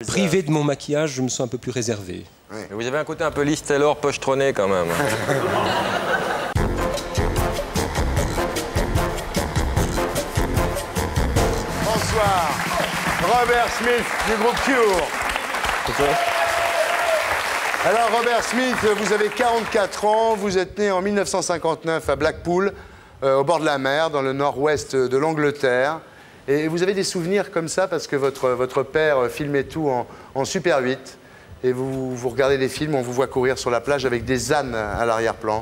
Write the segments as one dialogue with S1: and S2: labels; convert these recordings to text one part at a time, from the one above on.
S1: Privé de mon maquillage, je me sens un peu plus réservé.
S2: Oui. Vous avez un côté un peu Liz Taylor pochetronné quand même.
S3: Bonsoir, Robert Smith du groupe Cure. Alors Robert Smith, vous avez 44 ans, vous êtes né en 1959 à Blackpool, au bord de la mer, dans le nord-ouest de l'Angleterre. Et vous avez des souvenirs comme ça parce que votre père filmait tout en Super 8. Et vous regardez des films, on vous voit courir sur la plage avec des ânes à l'arrière-plan.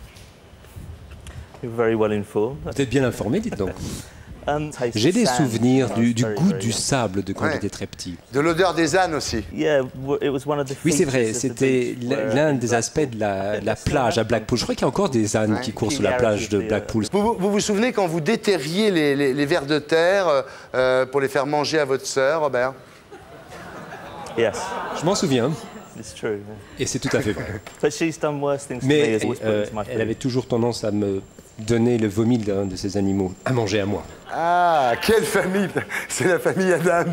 S1: Vous êtes bien informé, dites donc. J'ai des souvenirs du goût du sable de quand j'étais très petit.
S3: De l'odeur des ânes aussi.
S1: Oui, c'est vrai, c'était l'un des aspects de la plage à Blackpool. Je crois qu'il y a encore des ânes qui courent sur la plage de Blackpool.
S3: Vous souvenez quand vous déterriez les vers de terre pour les faire manger à votre sœur, Robert?
S1: Je m'en souviens. Et c'est tout à fait vrai. Mais elle avait toujours tendance à me donner le vomi d'un de ces animaux à manger à moi.
S3: Ah, quelle famille! C'est la famille Adams.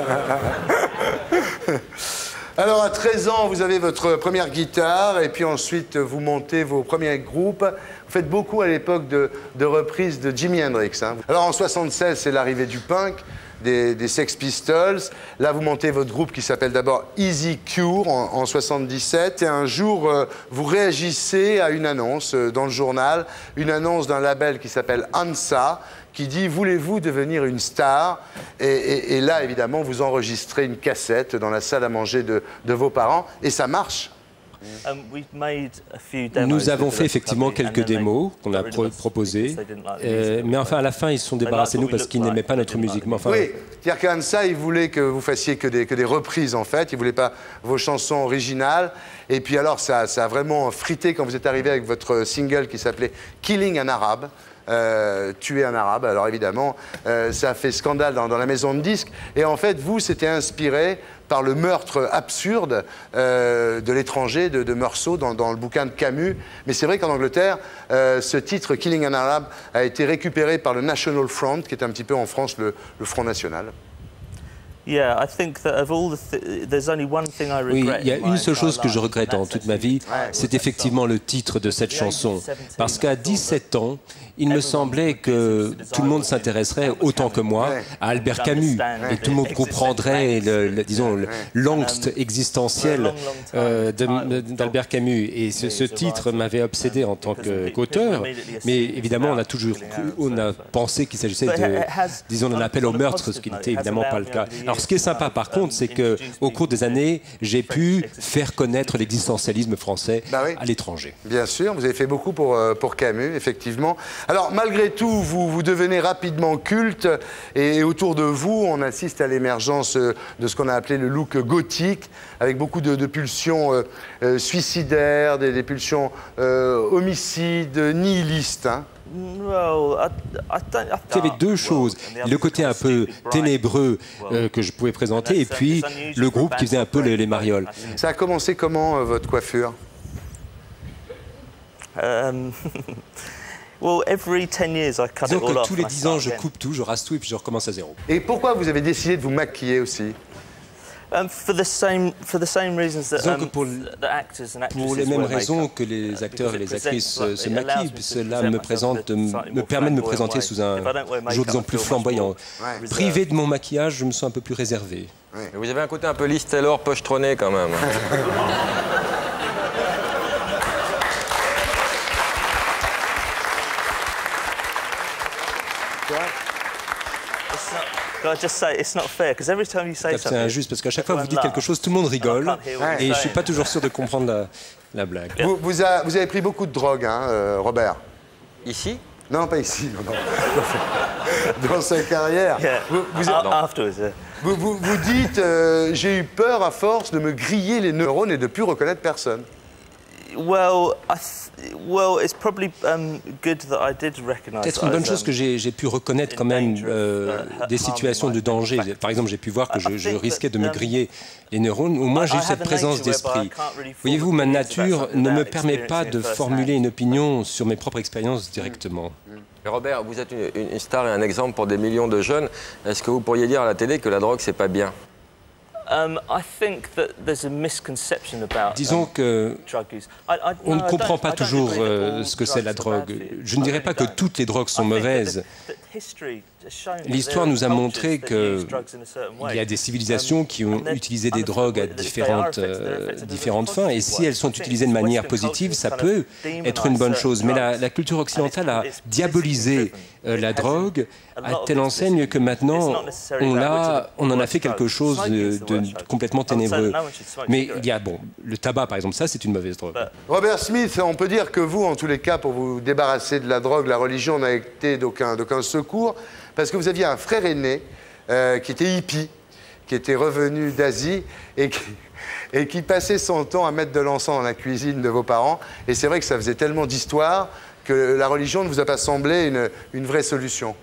S3: Alors, à 13 ans, vous avez votre première guitare, et puis ensuite, vous montez vos premiers groupes. Vous faites beaucoup à l'époque de reprises de Jimi Hendrix. Hein. Alors, en 76, c'est l'arrivée du punk, des Sex Pistols. Là, vous montez votre groupe qui s'appelle d'abord Easy Cure en 77. Et un jour, vous réagissez à une annonce dans le journal, une annonce d'un label qui s'appelle ANSA, qui dit « Voulez-vous devenir une star ?» et là, évidemment, vous enregistrez une cassette dans la salle à manger de vos parents, et ça marche.
S1: Nous avons fait effectivement quelques démos qu'on a proposées, mais enfin à la fin ils se sont débarrassés de nous parce qu'ils n'aimaient pas notre musique. Mais enfin...
S3: Oui, c'est-à-dire qu'Ansa il voulait que vous fassiez que des reprises en fait, il voulait pas vos chansons originales. Et puis alors ça a vraiment frité quand vous êtes arrivé avec votre single qui s'appelait Killing an Arab. Tuer un arabe, alors évidemment ça a fait scandale dans la maison de disques, et en fait vous c'était inspiré par le meurtre absurde de l'étranger de Meursault dans le bouquin de Camus, mais c'est vrai qu'en Angleterre ce titre Killing an Arab a été récupéré par le National Front, qui est un petit peu en France le Front National.
S1: Oui, il y a une seule chose que je regrette dans toute ma vie, c'est effectivement le titre de cette chanson. Parce qu'à 17 ans, il me semblait que tout le monde s'intéresserait autant que moi à Albert Camus. Et tout le monde comprendrait, disons, l'angst existentiel d'Albert Camus. Et ce titre m'avait obsédé en tant qu'auteur. Mais évidemment, on a pensé qu'il s'agissait disons, d'un appel au meurtre, ce qui n'était évidemment pas le cas. Alors, ce qui est sympa, par contre, c'est qu'au cours des années, j'ai pu faire connaître l'existentialisme français à l'étranger.
S3: Bien sûr, vous avez fait beaucoup pour Camus, effectivement. Alors, malgré tout, vous devenez rapidement culte, et autour de vous, on assiste à l'émergence de ce qu'on a appelé le look gothique, avec beaucoup de pulsions suicidaires, des pulsions homicides, nihilistes. Hein.
S1: Il y avait deux choses, le côté un peu ténébreux que je pouvais présenter, et puis le groupe qui faisait un peu les marioles.
S3: Ça a commencé comment, votre coiffure?
S1: Disons que tous les 10 ans, je coupe tout, je rase tout, et puis je recommence à zéro.
S3: Et pourquoi vous avez décidé de vous maquiller aussi?
S1: Disons que pour les mêmes raisons que les acteurs et les actrices se maquillent, cela me permet de me présenter sous un jour, disons, plus flamboyant. Privé de mon maquillage, je me sens un peu plus réservé.
S2: Vous avez un côté un peu Liz Taylor pochetronné quand même.
S1: C'est injuste parce qu'à chaque fois que vous dites quelque chose, tout le monde rigole et je ne suis pas toujours sûr de comprendre la blague.
S3: Vous avez pris beaucoup de drogue, hein, Robert?
S2: Ici?
S3: Non, pas ici. Non. Dans sa carrière. Vous dites j'ai eu peur à force de me griller les neurones et de ne plus reconnaître personne.
S1: Peut-être une bonne chose que j'ai pu reconnaître quand même des situations de danger. Par exemple, j'ai pu voir que je risquais de me griller les neurones. Au moins, j'ai eu cette présence d'esprit. Voyez-vous, ma nature ne me permet pas de formuler une opinion sur mes propres expériences directement.
S2: Robert, vous êtes une star et un exemple pour des millions de jeunes. Est-ce que vous pourriez dire à la télé que la drogue, c'est pas bien?
S1: Disons que on ne comprend pas toujours ce que c'est la drogue. Je ne dirais pas que toutes les drogues sont mauvaises. L'histoire nous a montré qu'il y a des civilisations qui ont utilisé des drogues à différentes fins, et si elles sont utilisées de manière positive, ça peut être une bonne chose. Mais la culture occidentale a diabolisé la drogue à telle enseigne que maintenant, on en a fait quelque chose de complètement ténébreux. Mais il y a, bon, le tabac, par exemple, ça, c'est une mauvaise drogue.
S3: Robert Smith, on peut dire que vous, en tous les cas, pour vous débarrasser de la drogue, la religion n'a été d'aucun secours, parce que vous aviez un frère aîné qui était hippie, qui était revenu d'Asie et qui passait son temps à mettre de l'encens dans la cuisine de vos parents. Et c'est vrai que ça faisait tellement d'histoire que la religion ne vous a pas semblé une vraie solution.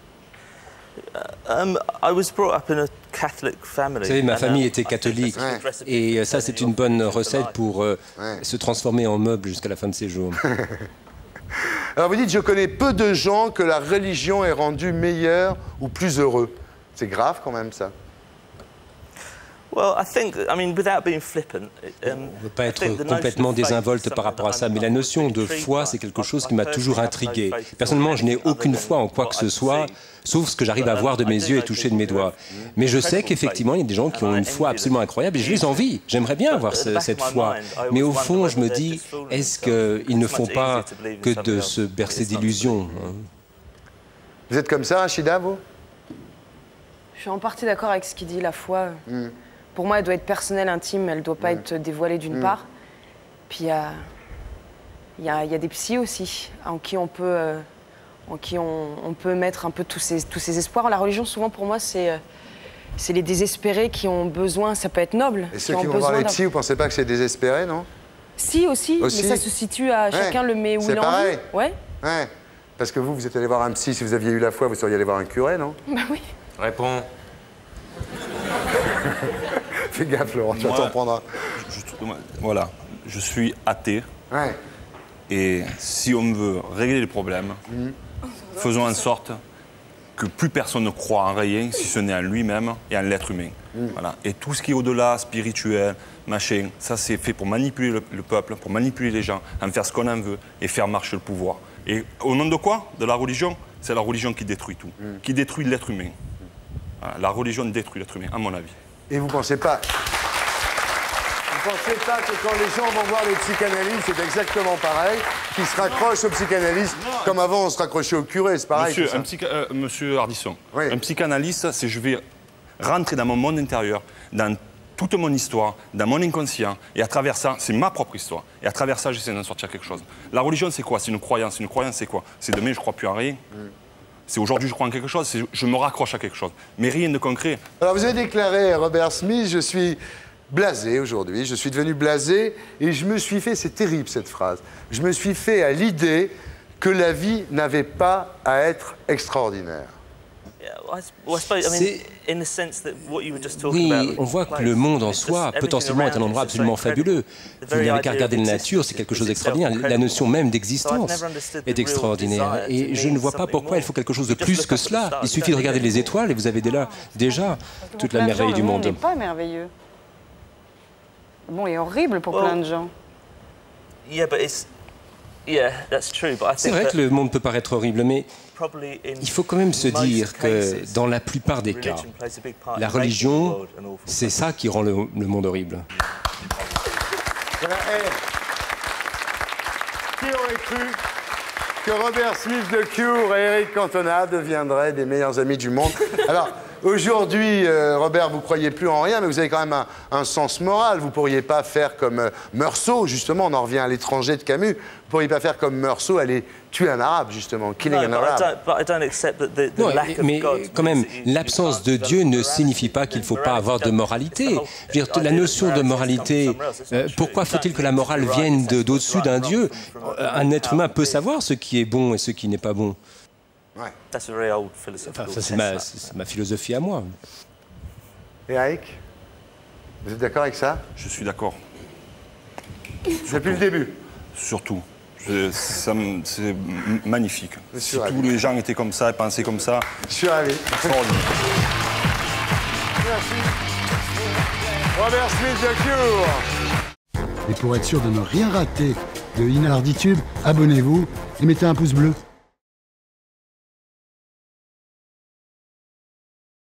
S1: Vous savez, ma famille était catholique, et ça, c'est une bonne recette pour se transformer en meuble jusqu'à la fin de ses jours.
S3: Alors vous dites, je connais peu de gens que la religion ait rendu meilleurs ou plus heureux. C'est grave quand même, ça.
S1: On ne veut pas être complètement désinvolte par rapport à ça, mais la notion de foi, c'est quelque chose qui m'a toujours intrigué. Personnellement, je n'ai aucune foi en quoi que ce soit, sauf ce que j'arrive à voir de mes yeux et toucher de mes doigts. Mais je sais qu'effectivement, il y a des gens qui ont une foi absolument incroyable, et je les envie. J'aimerais bien avoir cette foi. Mais au fond, je me dis, est-ce qu'ils ne font pas que de se bercer d'illusions, hein?
S3: Vous êtes comme ça, Rachida, vous?
S4: Je suis en partie d'accord avec ce qu'il dit, la foi. Pour moi, elle doit être personnelle, intime, elle ne doit pas être dévoilée d'une part. Puis il y a des psys aussi, en qui on peut mettre un peu tous ces espoirs. La religion, souvent, pour moi, c'est les désespérés qui ont besoin, ça peut être noble.
S3: Et ceux qui vont voir les psys, vous ne pensez pas que c'est désespéré, non?
S4: Si, aussi, mais ça se situe à chacun le met où il en veut. Ouais.
S3: Parce que vous êtes allé voir un psy, si vous aviez eu la foi, vous seriez allé voir un curé, non?
S4: Bah oui.
S2: Réponds.
S3: Fais gaffe, Laurent, tu vas t'en prendre un.
S5: Voilà, je suis athée. Et si on veut régler les problèmes, faisons en sorte que plus personne ne croit en rien, si ce n'est en lui-même et en l'être humain. Voilà. Et tout ce qui est au-delà, spirituel, machin, ça c'est fait pour manipuler le peuple, pour manipuler les gens, en faire ce qu'on en veut et faire marcher le pouvoir. Et au nom de quoi? De la religion? C'est la religion qui détruit tout, qui détruit l'être humain. Voilà. La religion détruit l'être humain, à mon avis.
S3: Et vous pensez pas que quand les gens vont voir les psychanalystes, c'est exactement pareil, qu'ils se raccrochent aux psychanalystes comme avant on se raccrochait au curé, c'est pareil?
S5: Monsieur Ardisson, un psychanalyste, c'est je vais rentrer dans mon monde intérieur, dans toute mon histoire, dans mon inconscient, et à travers ça, c'est ma propre histoire. Et à travers ça, j'essaie d'en sortir quelque chose. La religion, c'est quoi? C'est une croyance. Une croyance, c'est quoi? C'est demain, je ne crois plus en rien. C'est aujourd'hui, je crois en quelque chose, je me raccroche à quelque chose. Mais rien de concret. Alors,
S3: vous avez déclaré, Robert Smith, je suis blasé aujourd'hui, je suis devenu blasé, et je me suis fait, c'est terrible cette phrase, je me suis fait à l'idée que la vie n'avait pas à être extraordinaire.
S1: Oui, on voit que le monde en soi, potentiellement, est un endroit absolument fabuleux. Vous n'avez qu'à regarder la nature, c'est quelque chose d'extraordinaire. La notion même d'existence est extraordinaire. Et je ne vois pas pourquoi il faut quelque chose de plus que cela. Il suffit de regarder les étoiles et vous avez déjà toute la merveille du monde.
S4: Le monde n'est pas merveilleux. Bon, et horrible pour plein de gens.
S1: C'est vrai que le monde peut paraître horrible, mais il faut quand même se dire que dans la plupart des cas, la religion, c'est ça qui rend le monde horrible.
S3: Qui aurait cru que Robert Smith de Cure et Eric Cantona deviendraient des meilleurs amis du monde? Alors, aujourd'hui, Robert, vous ne croyez plus en rien, mais vous avez quand même un sens moral. Vous ne pourriez pas faire comme Meursault, justement, on en revient à l'étranger de Camus. Vous ne pourriez pas faire comme Meursault, aller tuer un arabe, justement, killing an arabe.
S1: Non, mais quand même, l'absence de Dieu ne signifie pas qu'il ne faut pas avoir de moralité. Je veux dire, la notion de moralité, pourquoi faut-il que la morale vienne d'au-dessus d'un Dieu? Un être humain peut savoir ce qui est bon et ce qui n'est pas bon. Enfin, c'est ma philosophie à moi.
S3: Et Eric, vous êtes d'accord avec ça?
S5: Je suis d'accord.
S3: Depuis le début?
S5: Surtout. C'est magnifique. Si tous les gens étaient comme ça et pensaient comme ça...
S3: Je suis ravi.
S5: Extraordinaire.
S3: Merci. Robert Smith, The Cure.
S6: Et pour être sûr de ne rien rater de Inarditube, abonnez-vous et mettez un pouce bleu.